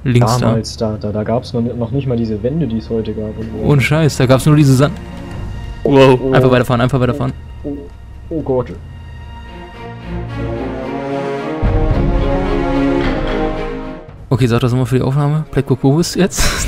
Links Damals, da gab es noch nicht mal diese Wände, die es heute gab. Ohne Scheiß, da gab es nur diese Sand. Wow. Oh. Einfach weiterfahren, einfach weiterfahren. Oh Gott. Okay, sag das nochmal für die Aufnahme. Blackbook, wo bist du jetzt?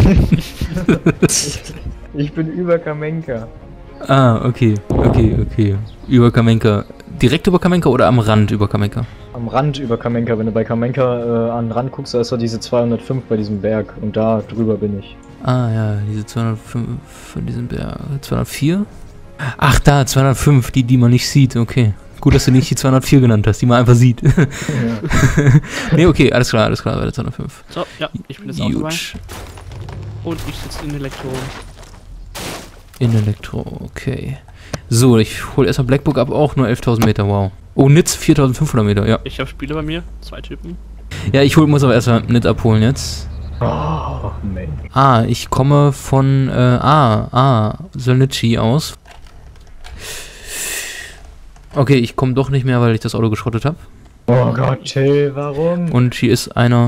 Ich bin über Kamenka. Ah, okay. Über Kamenka. Direkt über Kamenka oder am Rand über Kamenka? Am Rand über Kamenka. Wenn du bei Kamenka an den Rand guckst, da ist doch diese 205 bei diesem Berg. Und da drüber bin ich. Ah ja, diese 205 von diesem Berg. 204? Ach da, 205, die man nicht sieht. Okay. Gut, dass du nicht die 204 genannt hast, die man einfach sieht. Ja. Nee, okay, alles klar, bei der 205. So, ja, ich bin jetzt auch dabei. Und ich sitze in Elektro. In Elektro, okay. So, ich hole erstmal Blackbook ab, auch nur 11.000 Meter, wow. Oh, Nitz 4.500 Meter, ja. Ich habe Spiele bei mir, 2 Typen. Ja, muss aber erstmal Nitz abholen jetzt. Oh, Mensch. Ah, ich komme von, Solnitschi aus. Okay, ich komme doch nicht mehr, weil ich das Auto geschrottet habe. Oh Gott, Till, warum? Und hier ist einer...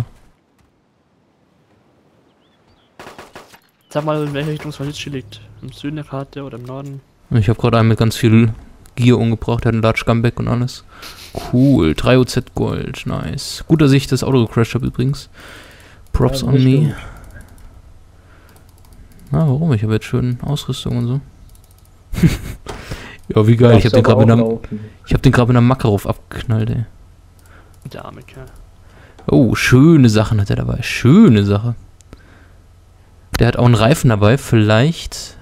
Sag mal, in welche Richtung Solnitschi liegt. Im Süden der Karte oder im Norden? Ich habe gerade einen mit ganz viel Gear umgebracht, der hat einen Large Scumbag und alles. Cool, 3 OZ Gold, nice. Gut, dass ich das Auto gecrashed habe übrigens. Props on me. Na, warum? Ich habe jetzt schön Ausrüstung und so. Ja, wie geil, ich hab den gerade mit einer Makarov abgeknallt, ey. Der arme Kerl. Oh, schöne Sachen hat er dabei, schöne Sache. Der hat auch einen Reifen dabei, vielleicht.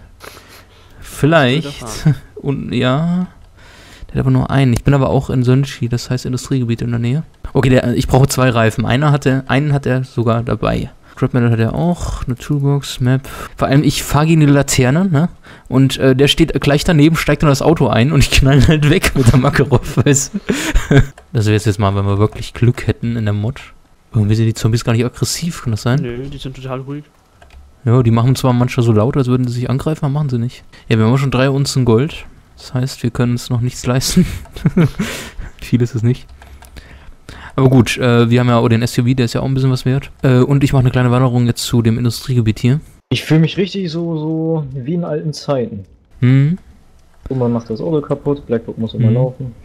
Und ja, der hat aber nur einen. Ich bin aber auch in Solnitschi, das heißt Industriegebiet in der Nähe. Okay, ich brauche 2 Reifen. Einen hat er sogar dabei. Scrap Metal hat er auch, eine Toolbox, Map. Vor allem, ich fahre gegen die Laterne, ne? Und der steht gleich daneben, steigt in das Auto ein und ich knall halt weg mit der Makarov, weißt du? Das wäre jetzt mal, wenn wir wirklich Glück hätten in der Mod. Irgendwie sind die Zombies gar nicht aggressiv, kann das sein? Nö, die sind total ruhig. Ja, die machen zwar manchmal so laut, als würden sie sich angreifen, aber machen sie nicht. Ja, wir haben schon 3 Unzen Gold. Das heißt, wir können uns noch nichts leisten. Viel ist es nicht. Aber gut, wir haben ja auch den SUV, der ist ja auch ein bisschen was wert. Und ich mache eine kleine Wanderung jetzt zu dem Industriegebiet hier. Ich fühle mich richtig so wie in alten Zeiten. Hm. Und man macht das Auto kaputt, Blackbook muss immer laufen.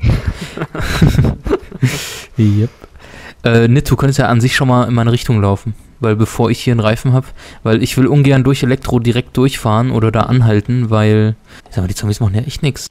Yep. Nit, du könntest ja an sich schon mal in meine Richtung laufen. Weil bevor ich hier einen Reifen habe, weil ich will ungern durch Elektro direkt durchfahren oder da anhalten, weil, ich sag mal, die Zombies machen ja echt nichts.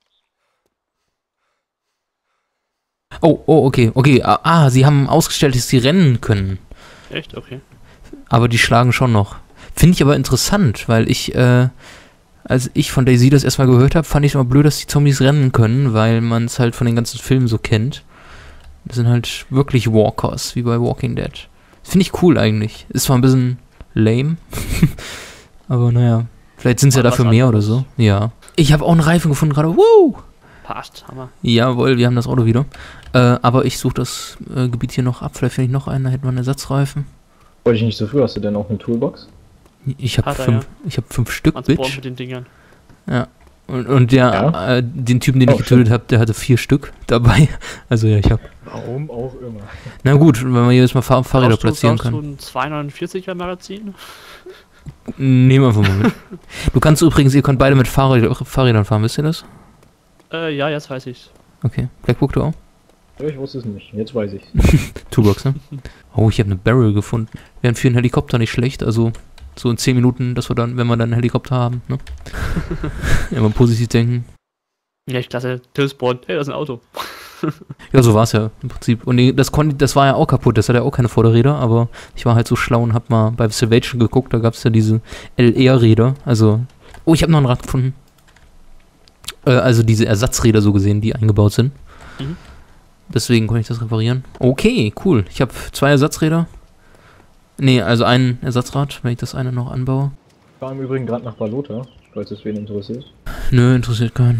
Oh, okay. Sie haben ausgestellt, dass sie rennen können. Echt? Okay. Aber die schlagen schon noch. Finde ich aber interessant, weil als ich von DayZ das erstmal gehört habe, fand ich immer blöd, dass die Zombies rennen können, weil man es halt von den ganzen Filmen so kennt. Das sind halt wirklich Walkers, wie bei Walking Dead. Finde ich cool eigentlich. Ist zwar ein bisschen lame, aber naja, vielleicht sind es ja dafür mehr oder so. Ja. Ich habe auch einen Reifen gefunden gerade. Woo! Passt, Hammer. Jawohl, wir haben das Auto wieder. Aber ich suche das Gebiet hier noch ab. Vielleicht finde ich noch einen, da hätten wir einen Ersatzreifen. Wollte ich nicht so früh, hast du denn auch eine Toolbox? Ich habe 5 Stück, man Bitch. mit den Dingern. Ja. Und den Typen, den ich getötet habe, der hatte 4 Stück dabei. Also ja, ich habe. Warum auch immer. Na gut, wenn wir jedes Mal Fahrräder platzieren können. Brauchst du ein 249er Magazin? Nehmen wir einfach mal mit. Ihr könnt beide mit Fahrrädern fahren, wisst ihr das? Ja, jetzt weiß ich's. Okay. Blackbook, du auch? Ja, ich wusste es nicht, jetzt weiß ich. Toolbox, ne? Oh, ich habe eine Barrel gefunden. Wären für einen Helikopter nicht schlecht, also so in 10 Minuten, dass wir dann, wenn wir dann einen Helikopter haben, ne? Immer positiv denken. Ja, ich klasse. Tillspawn. Hey, das ist ein Auto. Ja, so war es ja im Prinzip. Und das war ja auch kaputt, das hat ja auch keine Vorderräder, aber ich war halt so schlau und hab mal bei Salvation geguckt, da gab es ja diese LR-Räder, also... Oh, ich habe noch ein Rad gefunden. Also diese Ersatzräder so gesehen, die eingebaut sind. Mhm. Deswegen konnte ich das reparieren. Okay, cool. Ich habe 2 Ersatzräder. Nee, also ein Ersatzrad, wenn ich das eine noch anbaue. Ich war im Übrigen gerade nach Balota, falls es wen interessiert. Nö, interessiert keinen.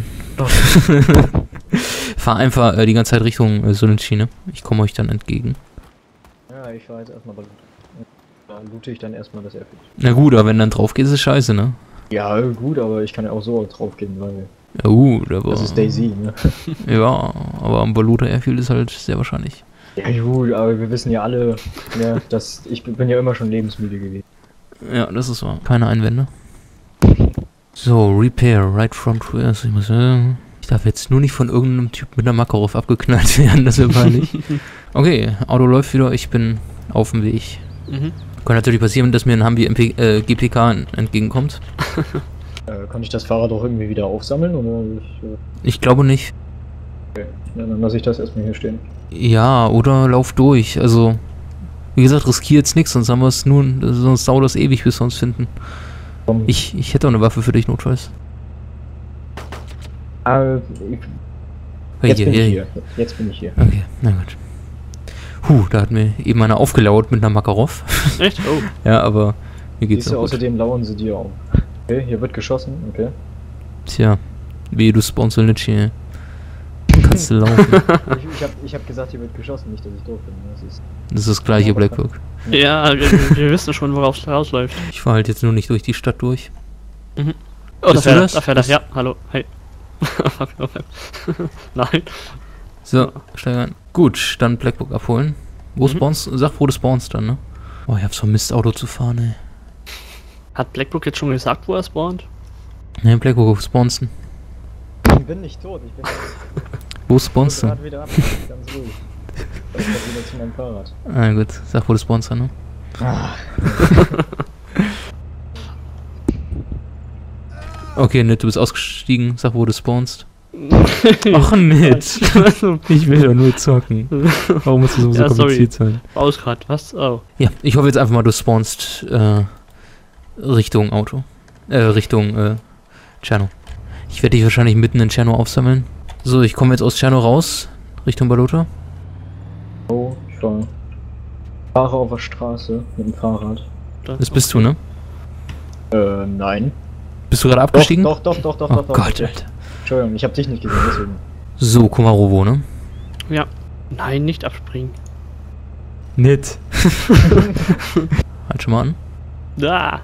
Fahr einfach die ganze Zeit Richtung Solnitschi, ne? Ich komme euch dann entgegen. Ja, ich fahr jetzt erstmal Balota. Da loote ich dann erstmal das Airfield. Na gut, aber wenn dann drauf geht, ist es scheiße, ne? Ja, gut, aber ich kann ja auch so drauf gehen, weil... Ja gut, aber... Das ist DayZ, ne? Ja, aber am Balota Airfield ist halt sehr wahrscheinlich. Ja gut, aber wir wissen ja alle, ja, dass ich bin ja immer schon lebensmüde gewesen. Ja, das ist wahr. Keine Einwände. So, Repair, right front rear. Also ich darf jetzt nur nicht von irgendeinem Typ mit einer Makarov abgeknallt werden, das wäre peinlich. Okay, Auto läuft wieder, ich bin auf dem Weg. Kann natürlich passieren, dass mir ein Humvee GPK entgegenkommt. Kann ich das Fahrrad auch irgendwie wieder aufsammeln, oder? Ich glaube nicht. Okay, ja, dann lasse ich das erstmal hier stehen. Ja, oder lauf durch. Also, wie gesagt, riskier jetzt nichts, sonst haben wir es nur, sonst dauert das ewig, bis wir uns finden. Komm. Ich hätte auch eine Waffe für dich, notfalls. Jetzt bin ich hier. Jetzt bin ich hier. Okay, na gut. Da hat mir eben einer aufgelauert mit einer Makarov. Echt? Oh. Ja, aber mir geht's auch gut. Außerdem lauern sie dir auf. Okay, hier wird geschossen, okay. Tja, wie du spawnst nicht hier. Kannst du laufen. ich hab gesagt, hier wird geschossen, nicht, dass ich doof bin. Das ist das gleiche Blackbook. Ja, wir wissen schon, worauf es rausläuft. Ich fahre halt jetzt nur nicht durch die Stadt durch. Oh, Bist du das? da fährt er. Ja, hallo, hey. Nein. So, steig ein. Gut, dann Blackbook abholen. Wo spawnst? Sag, wo du spawnst dann, ne? Oh, ich hab's vermisst, Auto zu fahren, ey. Hat Blackbook jetzt schon gesagt, wo er spawnt? Ne, Blackbook, wo spawnst du? Ich bin nicht tot, ich bin Wo spawnst du? wieder ab, ganz ruhig. Ich bin wieder zu meinem Fahrrad. Ah, gut, sag, wo du spawnst dann, ne? Okay, nett, du bist ausgestiegen, sag, wo du spawnst. Ach, nett. Ich will doch nur zocken. Warum muss das so kompliziert sein? Aus grad, was? Oh. Ja, ich hoffe jetzt einfach mal, du spawnst Richtung Auto. Richtung Tscherno. Ich werde dich wahrscheinlich mitten in Tscherno aufsammeln. So, ich komme jetzt aus Tscherno raus, Richtung Balota. Oh, ich fahre auf der Straße mit dem Fahrrad. Das bist du, ne? Nein. Bist du gerade abgestiegen? Doch. Oh Gott, Alter. Entschuldigung, ich hab dich nicht gesehen, deswegen. So, Komarovo, ne? Ja. Nein, nicht abspringen. Nett. Halt schon mal an. Da.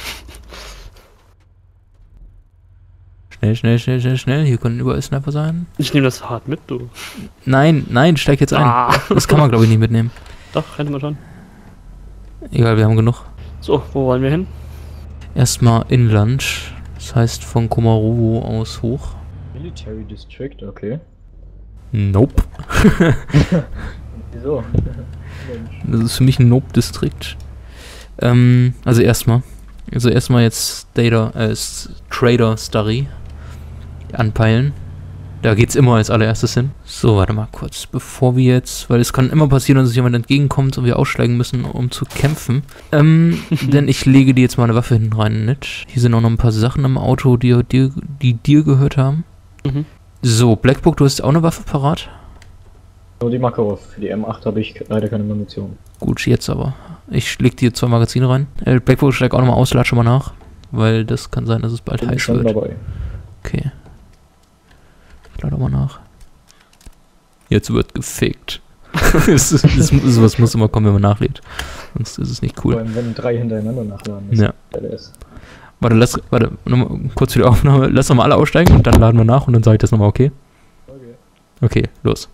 Schnell. Hier können überall Sniper sein. Ich nehme das hart mit, du. Nein, steig jetzt ein. Das kann man, glaube ich, nicht mitnehmen. Doch, hätte man schon. Egal, wir haben genug. So, wo wollen wir hin? Erstmal inland. Das heißt von Komarovo aus hoch. Military District, okay. Nope. Wieso? Das ist für mich ein Nope-Distrikt. Also erstmal jetzt Trader Starry anpeilen. Da geht's immer als allererstes hin. So, warte mal kurz, bevor wir jetzt, weil es kann immer passieren, dass uns jemand entgegenkommt und wir aussteigen müssen, um zu kämpfen. Denn ich lege dir jetzt mal eine Waffe hinten rein, nicht? Hier sind auch noch ein paar Sachen im Auto, die dir gehört haben. So, Blackbook, du hast auch eine Waffe parat? Nur die Makarov. Für die M8 habe ich leider keine Munition. Gut, jetzt aber. Ich leg dir 2 Magazine rein. Blackbook, steig auch nochmal aus, lad schon mal nach. Weil das kann sein, dass es bald heiß wird. Dabei. Okay. Ich lade mal nach. Jetzt wird gefickt. Sowas muss immer kommen, wenn man nachlädt. Sonst ist es nicht cool. Vor allem, wenn 3 hintereinander nachladen. Ja. Ist. Warte, nochmal kurz für die Aufnahme. Lass nochmal alle aussteigen und dann laden wir nach und dann sage ich das nochmal, okay? Okay, los.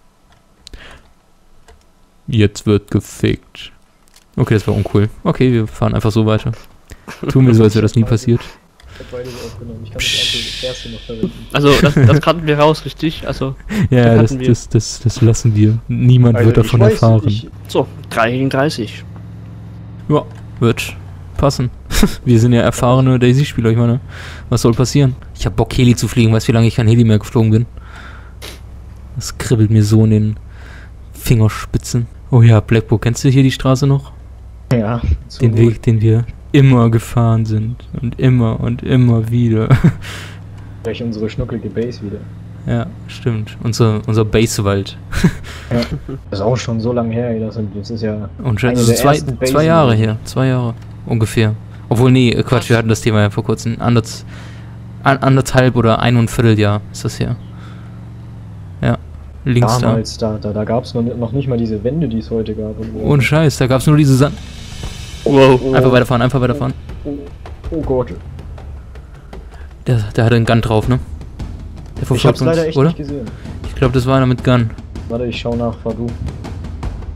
Jetzt wird gefickt. Okay, das war uncool. Okay, wir fahren einfach so weiter. Tun wir so, als wäre das nie passiert. Ich hab beide aufgenommen. Ich kann das erste noch verwenden. Also, das kannten wir raus, richtig? Also, ja, das lassen wir. Niemand wird davon erfahren. So, 3 gegen 30. Ja, wird passen. Wir sind ja erfahrene Daisy-Spieler, ich meine, was soll passieren? Ich hab Bock, Heli zu fliegen, weißt du, wie lange ich kein Heli mehr geflogen bin? Das kribbelt mir so in den Fingerspitzen. Oh ja, Blackbook, kennst du hier die Straße noch? Ja. Den Weg, den wir immer gefahren sind. Und immer wieder. Vielleicht unsere schnuckelige Base wieder. Ja, stimmt. Unser Basewald. Ja. Das ist auch schon so lange her, das ist ja. Und schon, das ist 2 Jahre her. 2 Jahre ungefähr. Obwohl, nee, Quatsch, wir hatten das Thema ja vor kurzem. Anderthalb oder 1,25 Jahr ist das her. Ja, links damals, da gab es noch nicht mal diese Wände, die es heute gab. Ohne Scheiß, da gab es nur diese Sand. Wow. Einfach weiterfahren. Oh Gott. Der hatte einen Gun drauf, ne? Der Ich hab's leider echt nicht gesehen. Ich glaube, das war einer mit Gun. Warte, ich schau nach, fahr du.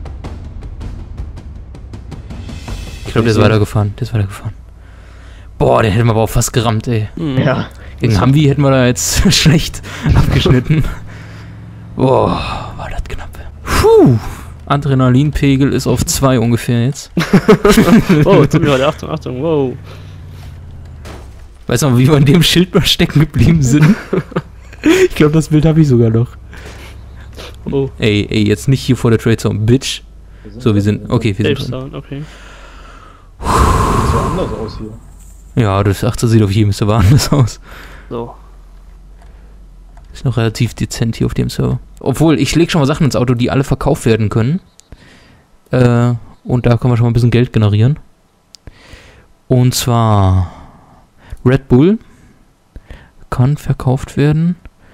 Ich glaube, der ist weitergefahren. Boah, den hätten wir aber auch fast gerammt, ey. Ja. Gegen Humvee hätten wir da jetzt schlecht abgeschnitten. Boah, war das knapp. Puh. Adrenalinpegel ist auf 2 ungefähr jetzt. Oh, jetzt sind wir heute. Achtung, Achtung, wow. Weißt du noch, wie wir an dem Schild mal stecken geblieben sind? Ich glaube, das Bild habe ich sogar noch. Oh. Ey, jetzt nicht hier vor der Trade Zone, Bitch. So, wir sind drin. Okay. Sieht so anders aus hier. Ja, das sieht auf jedem Server anders aus. So. Ist noch relativ dezent hier auf dem Server. Obwohl, ich lege schon mal Sachen ins Auto, die alle verkauft werden können. Und da können wir schon mal ein bisschen Geld generieren. Und zwar Red Bull kann verkauft werden.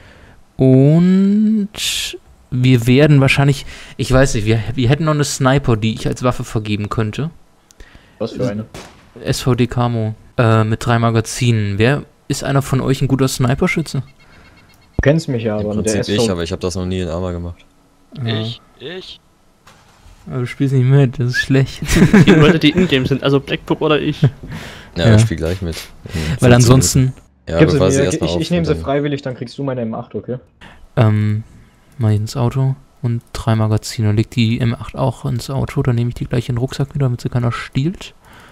Und wir werden wahrscheinlich, ich weiß nicht, wir hätten noch eine Sniper, die ich als Waffe vergeben könnte. Was für eine? SVD Camo. Mit 3 Magazinen. Wer ist einer von euch ein guter Sniperschütze? Du kennst mich ja, aber Im mit der Prinzip SV... ich, aber ich habe das noch nie in Arma gemacht. Ja. Ich. Aber du spielst nicht mit, das ist schlecht. Die Leute, die in-game sind, also Blackpup oder ich. Ja, Ja. ich spiele gleich mit. Weil ansonsten, Ja, Gib sie bevor sie mir, erstmal auf. ich nehme sie dann- freiwillig, dann kriegst du meine M8, okay? mach ich ins Auto und 3 Magazine. Leg die M8 auch ins Auto, dann nehme ich die gleich in den Rucksack wieder, damit sie keiner stiehlt.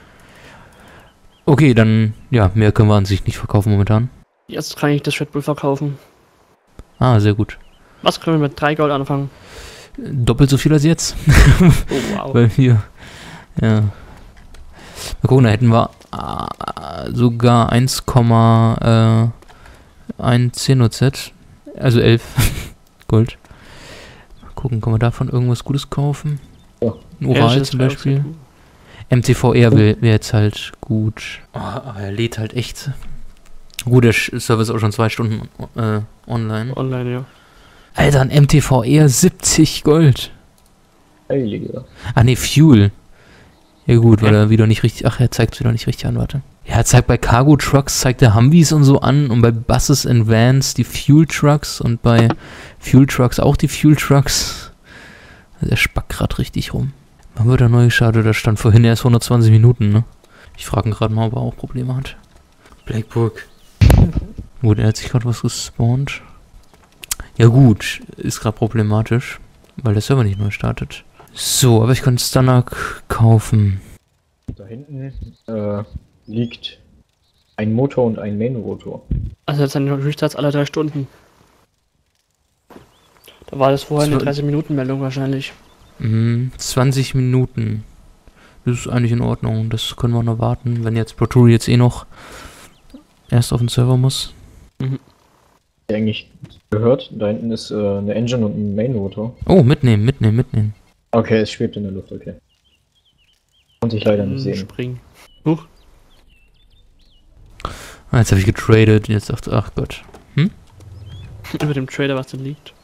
Okay, dann, ja, mehr können wir an sich nicht verkaufen momentan. Jetzt kann ich das Red Bull verkaufen. Ah, sehr gut. Was können wir mit 3 Gold anfangen? Doppelt so viel als jetzt. Oh, wow. Weil wir, ja. Mal gucken, da hätten wir sogar 1,1 10OZ. Also 11 Gold. Mal gucken, kann man davon irgendwas Gutes kaufen? Ja. Ein Oral zum Beispiel. MTVR wäre jetzt halt gut. Oh, aber er lädt halt echt. Gut, der Server ist auch schon 2 Stunden online. Online, ja. Alter, ein MTVR 70 Gold. Heiliger. Ah ne, Fuel. Ja gut, weil er wieder nicht richtig... Ach, er zeigt es wieder nicht richtig an, warte. Ja, er zeigt bei Cargo Trucks, zeigt er Humvees und so an und bei Buses and Vans die Fuel Trucks und bei Fuel Trucks auch die Fuel Trucks. Also er spackt gerade richtig rum. Wann wird er neu gestartet? Da stand vorhin erst 120 Minuten, ne? Ich frage ihn gerade mal, ob er auch Probleme hat. Blackbook. Gut, er hat sich gerade was gespawnt. Ja gut, ist gerade problematisch, weil der Server nicht neu startet. So, aber ich kann Stanak kaufen. Da hinten liegt ein Motor und ein Main-Rotor. Also jetzt sind die Restarts alle 3 Stunden. Da war das vorher eine 30-Minuten-Meldung wahrscheinlich. 20 Minuten. Das ist eigentlich in Ordnung. Das können wir noch warten, wenn jetzt Proturi jetzt eh noch erst auf den Server muss. Eigentlich gehört, da hinten ist eine Engine und ein Main-Rotor. Oh, mitnehmen. Okay, es schwebt in der Luft, okay. Konnte ich leider nicht sehen. Springen. Huch. Ah, jetzt habe ich getradet. Jetzt dachte ich, ach Gott. Über dem Trader, was da liegt.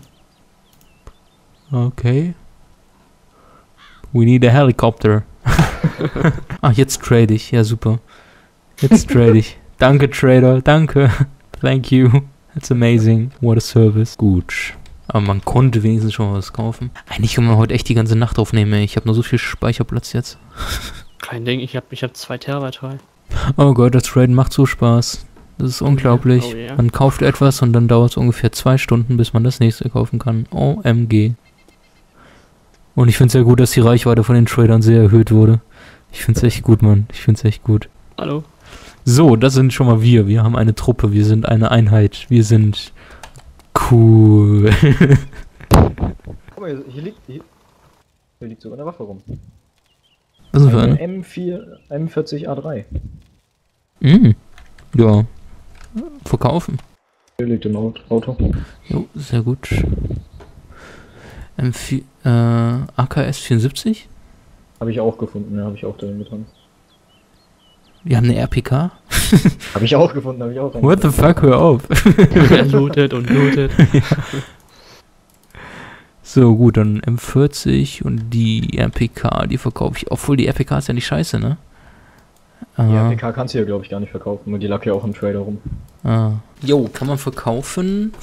Okay. We need a helicopter. Ach, jetzt trade ich. Ja, super. Jetzt trade ich. Danke, Trader. Danke. Thank you. That's amazing. What a service. Gut. Aber man konnte wenigstens schon mal was kaufen. Eigentlich können wir heute echt die ganze Nacht aufnehmen, ey. Ich habe nur so viel Speicherplatz jetzt. Kein Ding, ich hab 2 Terabyte frei. Oh Gott, das Traden macht so Spaß. Das ist unglaublich. Oh yeah. Man kauft etwas und dann dauert es ungefähr 2 Stunden, bis man das nächste kaufen kann. OMG. Und ich finde es ja gut, dass die Reichweite von den Tradern sehr erhöht wurde. Ich finde es echt gut, Mann. Ich finde es echt gut. Hallo. So, das sind schon mal wir. Wir haben eine Truppe. Wir sind eine Einheit. Wir sind cool. Guck mal, hier liegt sogar eine Waffe rum. Was ist für Eine eine? M40A3. Ja. Verkaufen. Hier liegt im Auto. Jo, sehr gut. M4, AKS 74? Habe ich auch gefunden, ja, habe ich auch da getan. Wir haben eine RPK. Habe ich auch gefunden, habe ich auch What the fuck, hör auf. Er lootet und lootet. So, gut, dann M40 und die RPK, die verkaufe ich. Obwohl die RPK ist ja nicht scheiße, ne? Die RPK kannst du ja, glaube ich, gar nicht verkaufen, nur die lag ja auch im Trader rum. Jo, kann man verkaufen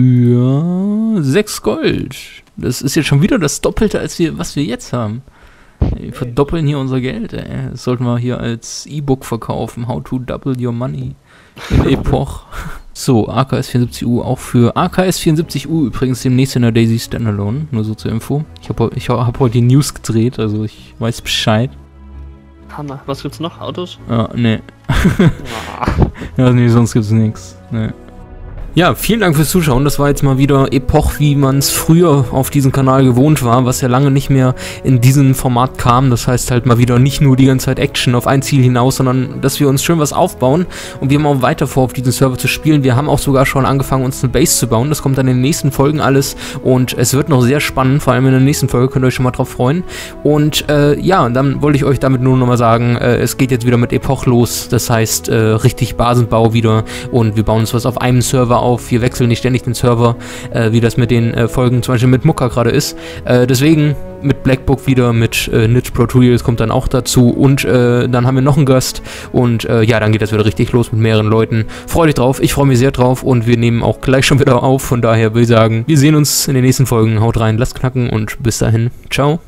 für 6 Gold. Das ist jetzt schon wieder das Doppelte, als was wir jetzt haben. Wir verdoppeln hier unser Geld, ey. Das sollten wir hier als E-Book verkaufen. How to double your money in Epoch. So, AKS74U auch für AKS74U übrigens demnächst in der Daisy Standalone. Nur so zur Info. Ich hab heute die News gedreht, also ich weiß Bescheid. Hammer. Was gibt's noch? Autos? Ja, nee. Ja, nee, sonst gibt's nichts. Nee. Ja, vielen Dank fürs Zuschauen. Das war jetzt mal wieder Epoch, wie man es früher auf diesem Kanal gewohnt war, was ja lange nicht mehr in diesem Format kam. Das heißt halt mal wieder nicht nur die ganze Zeit Action auf ein Ziel hinaus, sondern dass wir uns schön was aufbauen. Und wir haben auch weiter vor, auf diesem Server zu spielen. Wir haben auch sogar schon angefangen, uns eine Base zu bauen. Das kommt dann in den nächsten Folgen alles. Und es wird noch sehr spannend, vor allem in der nächsten Folge. Könnt ihr euch schon mal drauf freuen. Und ja, dann wollte ich euch damit nur nochmal sagen, es geht jetzt wieder mit Epoch los. Das heißt, richtig Basenbau wieder. Und wir bauen uns was auf einem Server auf. Wir wechseln nicht ständig den Server, wie das mit den Folgen zum Beispiel mit Mucka gerade ist. Deswegen mit Blackbook wieder, mit Nitch Pro Tools kommt dann auch dazu und dann haben wir noch einen Gast und ja, dann geht das wieder richtig los mit mehreren Leuten. Freut euch drauf, ich freue mich sehr drauf und wir nehmen auch gleich schon wieder auf. Von daher will ich sagen, wir sehen uns in den nächsten Folgen. Haut rein, lasst knacken und bis dahin, ciao.